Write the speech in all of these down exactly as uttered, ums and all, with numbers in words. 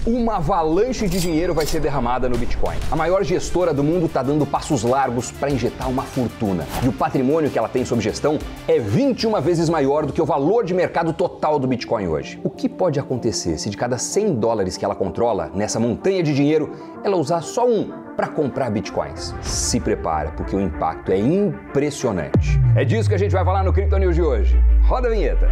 Uma avalanche de dinheiro vai ser derramada no Bitcoin. A maior gestora do mundo está dando passos largos para injetar uma fortuna. E o patrimônio que ela tem sob gestão é vinte e uma vezes maior do que o valor de mercado total do Bitcoin hoje. O que pode acontecer se de cada cem dólares que ela controla, nessa montanha de dinheiro, ela usar só um para comprar Bitcoins? Se prepara, porque o impacto é impressionante. É disso que a gente vai falar no Crypto News de hoje. Roda a vinheta!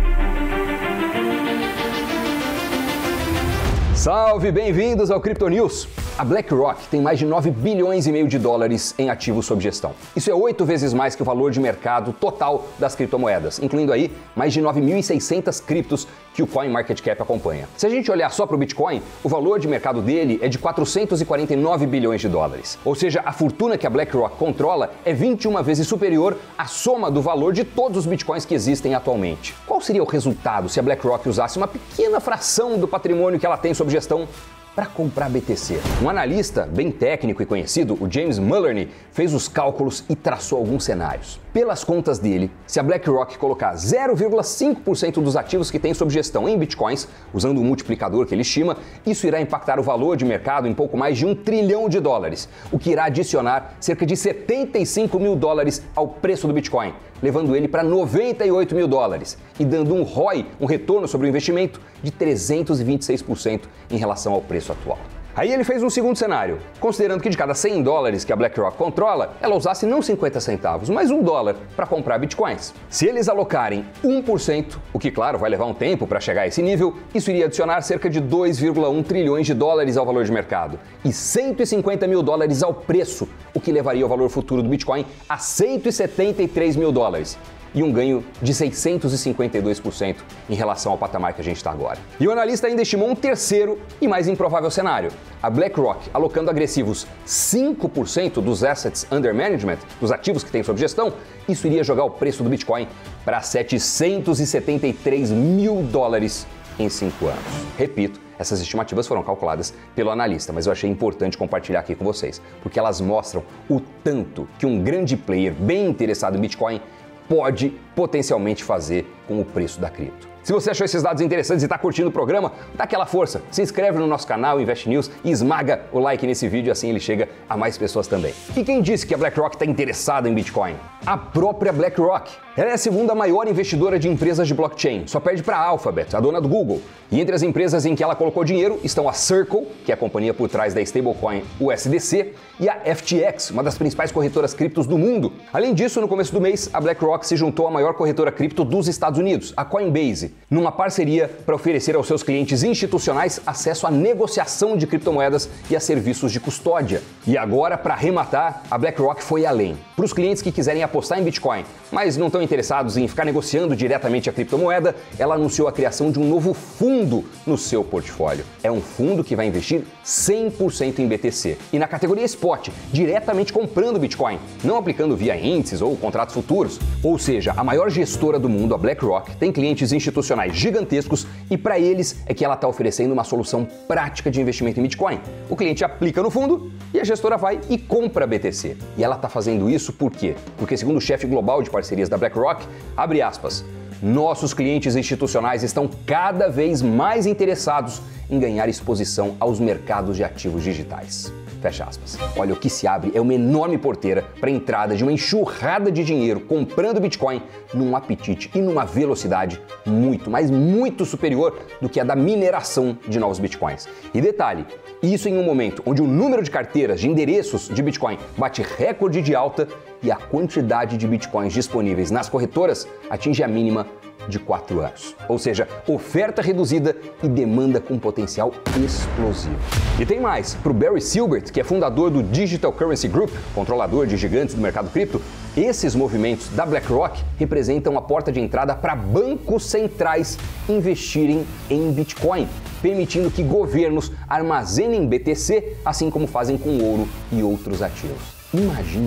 Salve, bem-vindos ao Crypto News! A BlackRock tem mais de nove bilhões e meio de dólares em ativos sob gestão. Isso é oito vezes mais que o valor de mercado total das criptomoedas, incluindo aí mais de nove mil e seiscentas criptos que o CoinMarketCap acompanha. Se a gente olhar só para o Bitcoin, o valor de mercado dele é de quatrocentos e quarenta e nove bilhões de dólares. Ou seja, a fortuna que a BlackRock controla é vinte e uma vezes superior à soma do valor de todos os Bitcoins que existem atualmente. Qual seria o resultado se a BlackRock usasse uma pequena fração do patrimônio que ela tem sob gestão para comprar B T C? Um analista bem técnico e conhecido, o James Mulroney, fez os cálculos e traçou alguns cenários. Pelas contas dele, se a BlackRock colocar zero vírgula cinco por cento dos ativos que tem sob gestão em bitcoins, usando um multiplicador que ele estima, isso irá impactar o valor de mercado em pouco mais de um trilhão de dólares, o que irá adicionar cerca de setenta e cinco mil dólares ao preço do Bitcoin, levando ele para noventa e oito mil dólares e dando um R O I, um retorno sobre o investimento, de trezentos e vinte e seis por cento em relação ao preço atual. Aí ele fez um segundo cenário, considerando que de cada cem dólares que a BlackRock controla, ela usasse não cinquenta centavos, mas um dólar para comprar bitcoins. Se eles alocarem um por cento, o que claro vai levar um tempo para chegar a esse nível, isso iria adicionar cerca de dois vírgula um trilhões de dólares ao valor de mercado e cento e cinquenta mil dólares ao preço, o que levaria o valor futuro do Bitcoin a cento e setenta e três mil dólares. E um ganho de seiscentos e cinquenta e dois por cento em relação ao patamar que a gente está agora. E o analista ainda estimou um terceiro e mais improvável cenário. A BlackRock alocando agressivos cinco por cento dos assets under management, dos ativos que tem sob gestão, isso iria jogar o preço do Bitcoin para setecentos e setenta e três mil dólares em cinco anos. Repito, essas estimativas foram calculadas pelo analista, mas eu achei importante compartilhar aqui com vocês, porque elas mostram o tanto que um grande player bem interessado em Bitcoin pode potencialmente fazer com o preço da cripto. Se você achou esses dados interessantes e está curtindo o programa, dá aquela força, se inscreve no nosso canal Invest News e esmaga o like nesse vídeo, assim ele chega a mais pessoas também. E quem disse que a BlackRock está interessada em Bitcoin? A própria BlackRock. Ela é a segunda maior investidora de empresas de blockchain, só perde para a Alphabet, a dona do Google. E entre as empresas em que ela colocou dinheiro estão a Circle, que é a companhia por trás da stablecoin U S D C, e a F T X, uma das principais corretoras criptos do mundo. Além disso, no começo do mês, a BlackRock se juntou à maior corretora cripto dos Estados Unidos, a Coinbase, numa parceria para oferecer aos seus clientes institucionais acesso à negociação de criptomoedas e a serviços de custódia. E agora, para arrematar, a BlackRock foi além. Para os clientes que quiserem apostar em Bitcoin, mas não estão interessados em ficar negociando diretamente a criptomoeda, ela anunciou a criação de um novo fundo no seu portfólio. É um fundo que vai investir cem por cento em B T C e na categoria Spot, diretamente comprando Bitcoin, não aplicando via índices ou contratos futuros. Ou seja, a maior gestora do mundo, a BlackRock, tem clientes institucionais gigantescos e para eles é que ela está oferecendo uma solução prática de investimento em Bitcoin. O cliente aplica no fundo e a gestora vai e compra B T C. E ela está fazendo isso por quê? Porque segundo o chefe global de parcerias da BlackRock, abre aspas, nossos clientes institucionais estão cada vez mais interessados em ganhar exposição aos mercados de ativos digitais. Fecha aspas. Olha, o que se abre é uma enorme porteira para a entrada de uma enxurrada de dinheiro comprando Bitcoin num apetite e numa velocidade muito, mas muito superior do que a da mineração de novos Bitcoins. E detalhe, isso em um momento onde o número de carteiras de endereços de Bitcoin bate recorde de alta e a quantidade de Bitcoins disponíveis nas corretoras atinge a mínima de quatro anos. Ou seja, oferta reduzida e demanda com potencial explosivo. E tem mais, para o Barry Silbert, que é fundador do Digital Currency Group, controlador de gigantes do mercado cripto, esses movimentos da BlackRock representam a porta de entrada para bancos centrais investirem em Bitcoin, permitindo que governos armazenem B T C, assim como fazem com ouro e outros ativos. Imagina o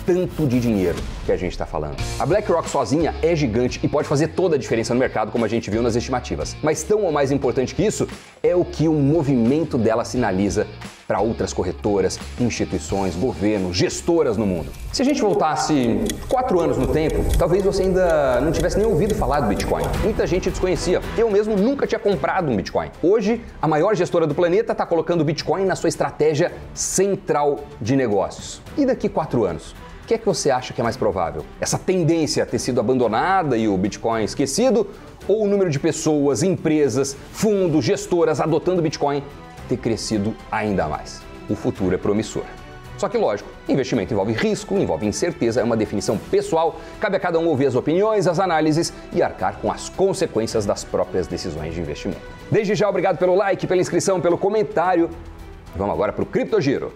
tanto de dinheiro que a gente está falando. A BlackRock sozinha é gigante e pode fazer toda a diferença no mercado, como a gente viu nas estimativas. Mas tão ou mais importante que isso é o que o movimento dela sinaliza para outras corretoras, instituições, governos, gestoras no mundo. Se a gente voltasse quatro anos no tempo, talvez você ainda não tivesse nem ouvido falar do Bitcoin. Muita gente desconhecia. Eu mesmo nunca tinha comprado um Bitcoin. Hoje, a maior gestora do planeta está colocando o Bitcoin na sua estratégia central de negócios. E daqui quatro anos? O que é que você acha que é mais provável? Essa tendência a ter sido abandonada e o Bitcoin esquecido? Ou o número de pessoas, empresas, fundos, gestoras adotando o Bitcoin ter crescido ainda mais? O futuro é promissor. Só que, lógico, investimento envolve risco, envolve incerteza, é uma definição pessoal, cabe a cada um ouvir as opiniões, as análises e arcar com as consequências das próprias decisões de investimento. Desde já, obrigado pelo like, pela inscrição, pelo comentário. Vamos agora para o Criptogiro.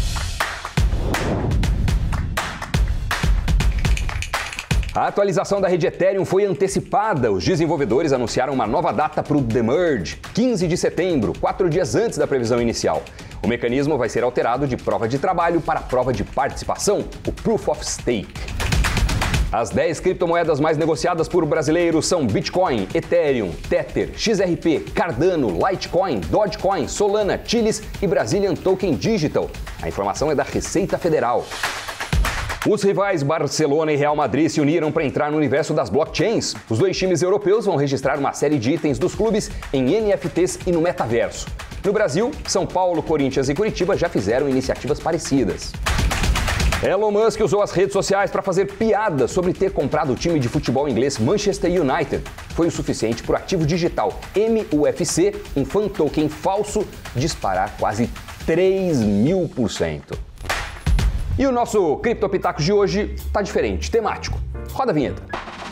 A atualização da rede Ethereum foi antecipada. Os desenvolvedores anunciaram uma nova data para o The Merge, quinze de setembro, quatro dias antes da previsão inicial. O mecanismo vai ser alterado de prova de trabalho para prova de participação, o Proof of Stake. As dez criptomoedas mais negociadas por brasileiros são Bitcoin, Ethereum, Tether, X R P, Cardano, Litecoin, Dogecoin, Solana, Chilis e Brazilian Token Digital. A informação é da Receita Federal. Os rivais Barcelona e Real Madrid se uniram para entrar no universo das blockchains. Os dois times europeus vão registrar uma série de itens dos clubes em N F Ts e no metaverso. No Brasil, São Paulo, Corinthians e Curitiba já fizeram iniciativas parecidas. Elon Musk usou as redes sociais para fazer piadas sobre ter comprado o time de futebol inglês Manchester United. Foi o suficiente para o ativo digital M U F C, um fan token falso, disparar quase três mil por cento. E o nosso Criptopitacos de hoje tá diferente, temático. Roda a vinheta.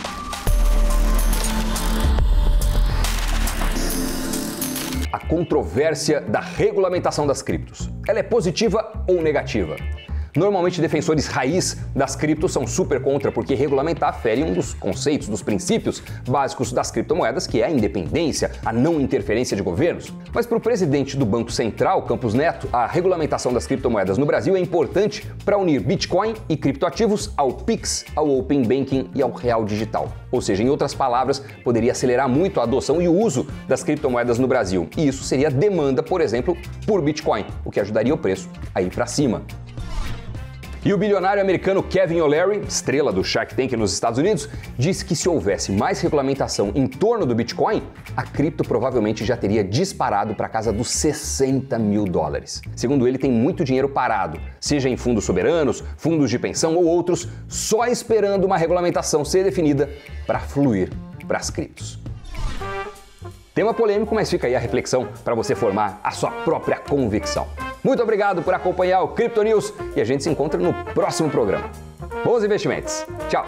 A controvérsia da regulamentação das criptos. Ela é positiva ou negativa? Normalmente, defensores raiz das criptos são super contra, porque regulamentar fere um dos conceitos, dos princípios básicos das criptomoedas, que é a independência, a não interferência de governos. Mas para o presidente do Banco Central, Campos Neto, a regulamentação das criptomoedas no Brasil é importante para unir Bitcoin e criptoativos ao Pix, ao Open Banking e ao Real Digital. Ou seja, em outras palavras, poderia acelerar muito a adoção e o uso das criptomoedas no Brasil. E isso seria demanda, por exemplo, por Bitcoin, o que ajudaria o preço a ir para cima. E o bilionário americano Kevin O'Leary, estrela do Shark Tank nos Estados Unidos, disse que se houvesse mais regulamentação em torno do Bitcoin, a cripto provavelmente já teria disparado para casa dos sessenta mil dólares. Segundo ele, tem muito dinheiro parado, seja em fundos soberanos, fundos de pensão ou outros, só esperando uma regulamentação ser definida para fluir para as criptos. Tema polêmico, mas fica aí a reflexão para você formar a sua própria convicção. Muito obrigado por acompanhar o Crypto News e a gente se encontra no próximo programa. Bons investimentos. Tchau!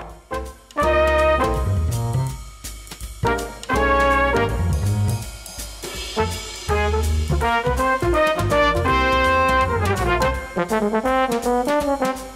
Thank you.